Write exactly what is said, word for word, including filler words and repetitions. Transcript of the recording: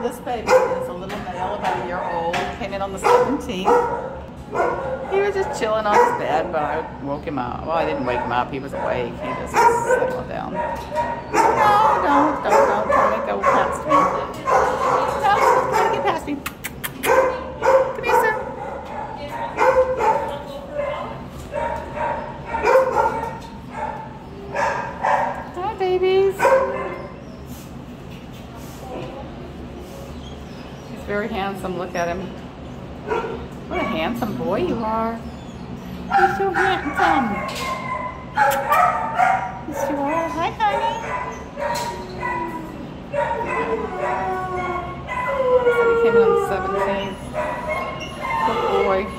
this baby is a little male, about a year old. Came in on the seventeenth. He was just chilling on his bed, but I woke him up. Well, I didn't wake him up. He was awake. He just settled down. No, don't, don't, don't try to go past me. No, don't try to get past me. Come here, sir. Hi, babies. He's very handsome. Look at him. What a handsome boy you are. You're so handsome. Yes, you are. Hi, honey. So he came in on the seventeenth. Good boy.